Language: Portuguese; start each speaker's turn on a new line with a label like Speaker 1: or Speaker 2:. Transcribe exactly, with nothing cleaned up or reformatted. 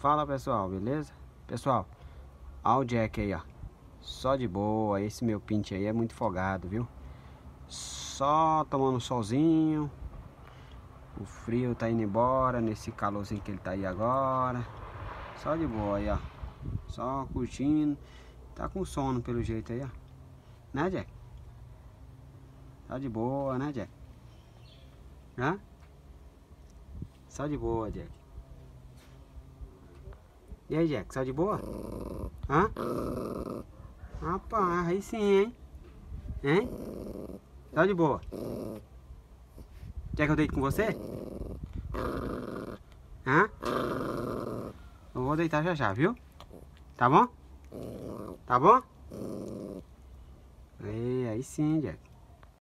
Speaker 1: Fala pessoal, beleza? Pessoal, olha o Jack aí, ó. Só de boa, esse meu pinte aí é muito folgado, viu? Só tomando um solzinho. O frio tá indo embora, nesse calorzinho que ele tá aí agora. Só de boa aí, ó. Só curtindo. Tá com sono pelo jeito aí, ó. Né, Jack? Tá de boa, né, Jack? Hã? Só de boa, Jack. E aí, Jack, só de boa? Hã? Rapaz, aí sim, hein? Hein? Só de boa. Quer que eu deite com você? Hã? Eu vou deitar já já, viu? Tá bom? Tá bom? Aí, aí sim, Jack.